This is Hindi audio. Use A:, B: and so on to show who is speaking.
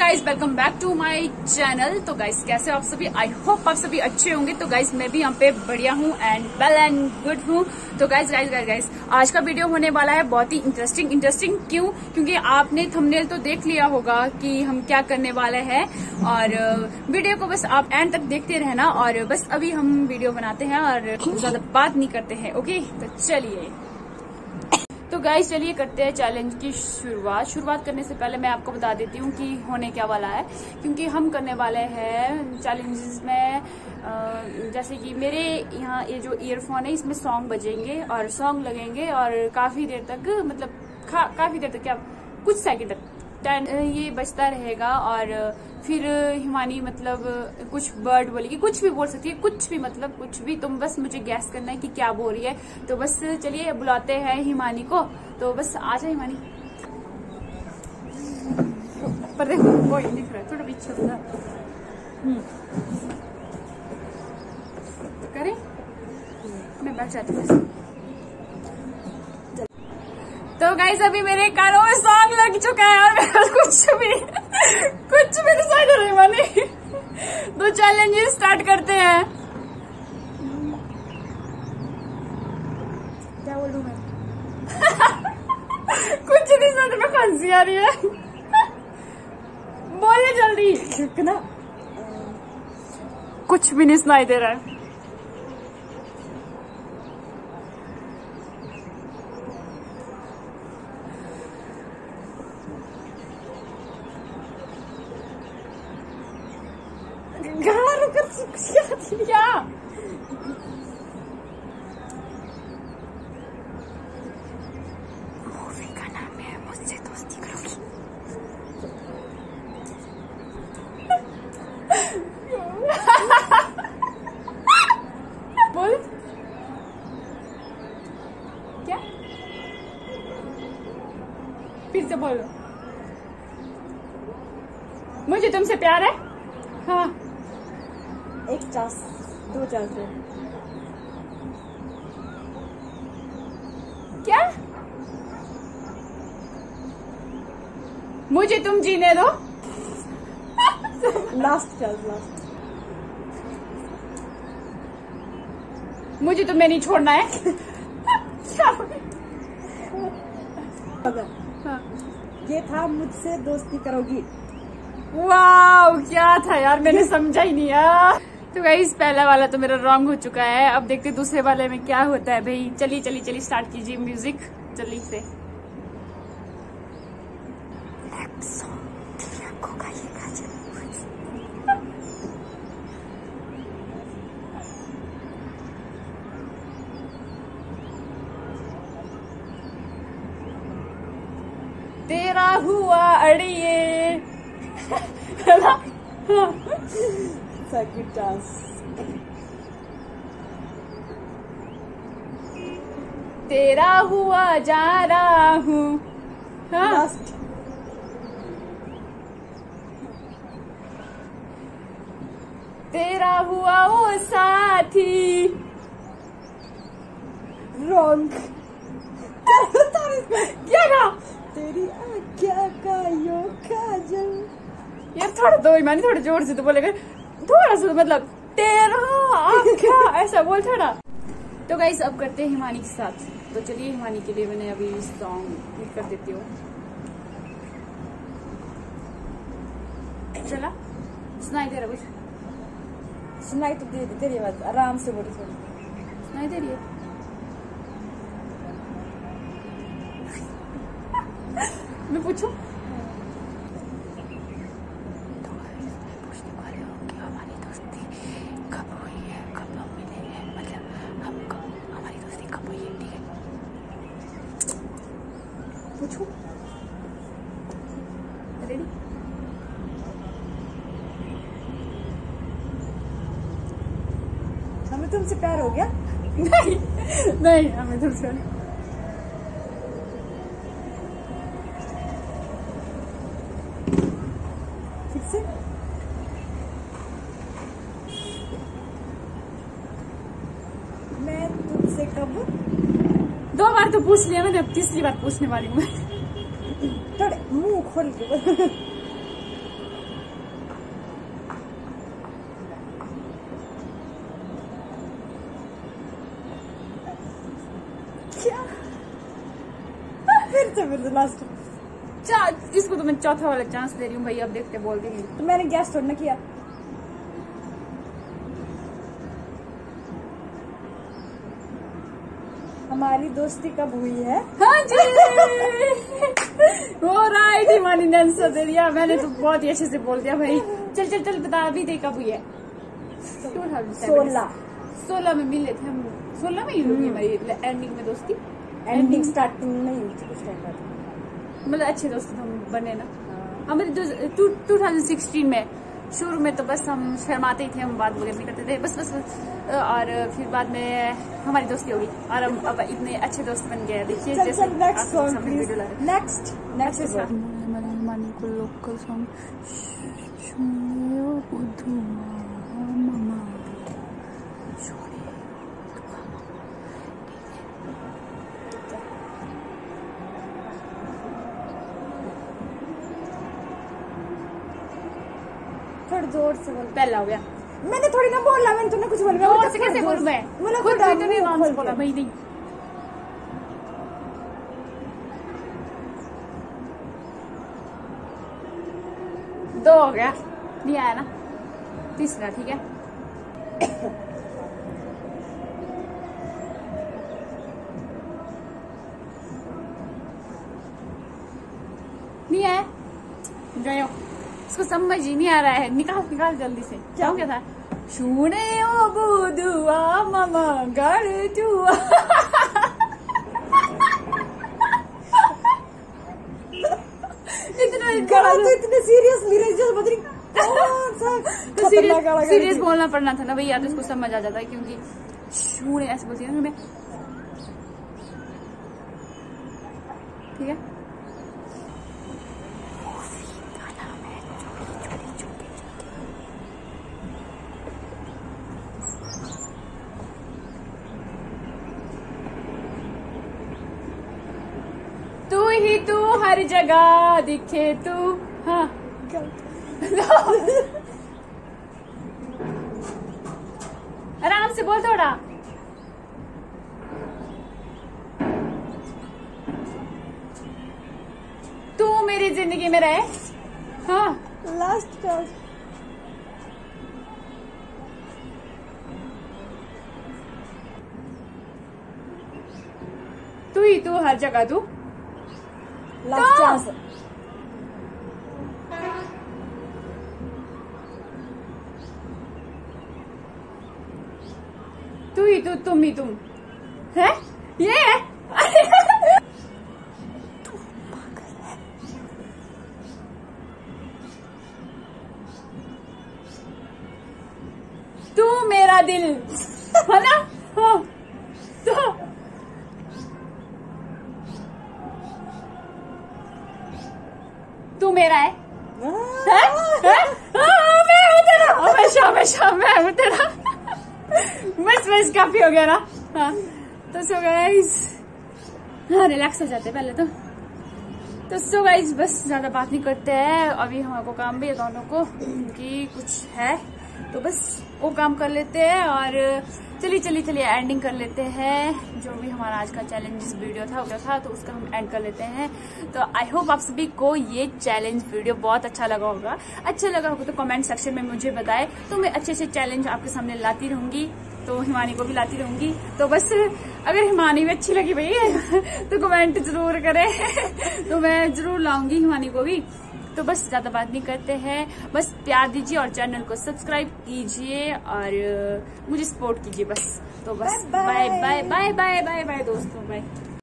A: Guys welcome back to my channel. तो गाइज कैसे आप सभी, आई होप आप सभी अच्छे होंगे। तो गाइज मैं भी यहाँ पे बढ़िया हूँ एंड वेल एंड गुड हूँ। तो गाइज आज का वीडियो होने वाला है बहुत ही इंटरेस्टिंग क्योंकि आपने थंबनेल तो देख लिया होगा कि हम क्या करने वाले हैं, और वीडियो को बस आप एंड तक देखते रहना। और बस अभी हम वीडियो बनाते हैं और ज्यादा बात नहीं करते हैं। ओके तो चलिए, तो गाइस चलिए करते हैं चैलेंज की शुरुआत करने से पहले मैं आपको बता देती हूँ कि होने क्या वाला है। क्योंकि हम करने वाले हैं चैलेंजेस में जैसे कि मेरे यहाँ ये जो ईयरफोन है इसमें सॉन्ग बजेंगे और सॉन्ग लगेंगे और काफी देर तक, मतलब काफी देर तक, क्या कुछ सेकंड तक ये बजता रहेगा। और फिर हिमानी मतलब कुछ वर्ड बोलेगी, कुछ भी बोल सकती है, कुछ भी, मतलब कुछ भी। तुम बस मुझे गैस करना है कि क्या बोल रही है। तो बस चलिए बुलाते हैं हिमानी को। तो बस आ जाए हिमानी। पर देखो कोई नहीं दिख रहा है, थोड़ा पीछे हो जा। करें, मैं बैठ जाती हूँ। तो गाइस अभी मेरे कानों में सॉन्ग लग चुका है और मेरा कुछ भी नहीं समझ रही मानी। तो चैलेंज स्टार्ट करते हैं। क्या बोलूं मैं? कुछ नहीं समझ में, खांसी आ रही है। बोले जल्दी, कितना कुछ भी नहीं सुनाई दे रहा है। क्या मूवी का नाम है मुझसे दोस्ती करोगी। बोल क्या, फिर से बोलो। मुझे तुमसे प्यार है। हाँ,
B: एक चांस, दो चांस है।
A: क्या? मुझे तुम जीने दो।
B: Last chance, last.
A: मुझे तुम्हें नहीं छोड़ना है। क्या?
B: हाँ। ये था मुझसे दोस्ती करोगी।
A: वाह क्या था यार, मैंने समझा ही नहीं यार। तो गाइस पहला वाला तो मेरा रॉन्ग हो चुका है। अब देखते दूसरे वाले में क्या होता है भाई। चलिए स्टार्ट कीजिए म्यूजिक जल्दी से। तेरा हुआ अड़िए।
B: Second chance.
A: तेरा हुआ जा रहा हूँ। हाँ?
B: लास्ट।
A: तेरा हुआ वो साथी।
B: रॉन्ग।
A: क्या कहा?
B: तेरी आँखों का यो काजल।
A: यार थोड़ा दो ईमानी, थोड़ा जोर से तो बोलेगा, थोड़ा सा, मतलब तेरा आँखों ऐसा बोल थोड़ा। तो गाइस अब करते हैं हिमानी के साथ। तो चलिए हिमानी के लिए मैंने अभी सॉन्ग कर देती हूँ। चला सुनाई दे रहा कुछ?
B: सुनाई तो दे तेरी आवाज, आराम से बोली थोड़ी।
A: सुनाई दे रही है? मैं पूछूं? पूछने वाले हो कि हमारी दोस्ती कब हुई है, कब हम मिले हैं, मतलब हम कब, हमारी दोस्ती कब हुई है, ठीक है? पूछूं? रेडी?
B: हमें तुमसे प्यार हो गया?
A: नहीं हमें तुमसे।
B: फिर से मैं तुमसे कब?
A: दो बार तो पूछ लिया मैंने, अब तीसरी बार पूछने वाली हूँ।
B: थोड़े मुंह खोल के लास्ट है, फिर से लास्ट।
A: इसको तो मैं चौथा वाला चांस दे रही हूँ भाई, अब देखते बोलते हैं।
B: तो मैंने गैस थोड़ा ना किया। हमारी दोस्ती कब हुई है?
A: हाँ जी वो राइट, हिमानी ने आंसर दे दिया। मैंने तो बहुत ही अच्छे से बोल दिया भाई। चल चल चल बता अभी दे कब हुई है? 16 में मिले थे हम। 16 में ही हुई हमारी एंडिंग में दोस्ती।
B: एंडिंग स्टार्टिंग में ही कुछ टाइम बाद,
A: मतलब अच्छे दोस्त हम बने ना हमारे 2016 में। शुरू में तो बस हम शर्माते ही थे, हम बात वगैरह नहीं करते थे, बस और फिर बाद में हमारी दोस्ती होगी और हम अब इतने अच्छे दोस्त बन गए। देखिए जैसे
B: नेक्स्ट
A: हिमानी को लोकल सॉन्ग
B: थोड़ा जोर से बोल।
A: पहला हो गया।
B: मैंने थोड़ी ना बोला, मैंने तुमने कुछ बोला।
A: जोर से कैसे बोलूं मैं? खुद भी तो नहीं नाम बोला भाई। नहीं दो हो गया, नहीं आया ना तीसरा। ठीक है नहीं आया, गयो। इसको समझ ही नहीं आ रहा है। निकाल निकाल जल्दी से। क्या था? सुने ओ बुदुआ मामा गड़ जुआ।
B: इतने सीरियस मेरे जैसे बदरी
A: तो सीरियस बोलना पड़ना था ना भाई, या तो इसको समझ आ जाता है क्योंकि शूने ऐसे बोलती है ना मैं। ठीक है तू ही तू हर जगह दिखे तू। हाँ आराम से बोल थोड़ा। तू मेरी जिंदगी में रहे। हाँ
B: लास्ट चांस।
A: तू ही तू हर जगह तू।
B: Last chance.
A: तू ही तू तुम ही तुम है ये है। तू मेरा दिल है ना। हाँ तो तू मेरा है। मैं हूँ तेरा हमेशा हमेशा, मैं हूँ तेरा। बस काफी हो गया ना। हाँ तो सो गाइस, हाँ रिलैक्स हो जाते पहले तो सो गाइस बस ज्यादा बात नहीं करते हैं। अभी हमको काम भी है दोनों को कि कुछ है तो बस वो काम कर लेते हैं और चलिए एंडिंग कर लेते हैं। जो भी हमारा आज का चैलेंज वीडियो था तो उसका हम एंड कर लेते हैं। तो आई होप आप सभी को ये चैलेंज वीडियो बहुत अच्छा लगा होगा। अच्छा लगा होगा तो कमेंट सेक्शन में मुझे बताएं। तो मैं अच्छे चैलेंज आपके सामने लाती रहूंगी, तो हिमानी को भी लाती रहूंगी। तो बस अगर हिमानी भी अच्छी लगी भाई तो कमेंट जरूर करें तो मैं जरूर लाऊंगी हिमानी को भी। तो बस ज्यादा बात नहीं करते हैं, बस प्यार दीजिए और चैनल को सब्सक्राइब कीजिए और मुझे सपोर्ट कीजिए बस। तो बस bye bye bye bye bye bye दोस्तों, बाय।